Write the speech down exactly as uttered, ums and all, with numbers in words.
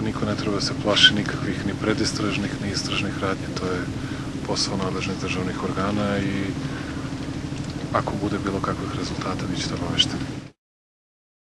Pa niko ne treba da se plaši nikakvih ni predistražnih, ni istražnih radnji. To je posao nadležnih državnih organa i ako bude bilo kakvih rezultata, vi ćete obavešteni.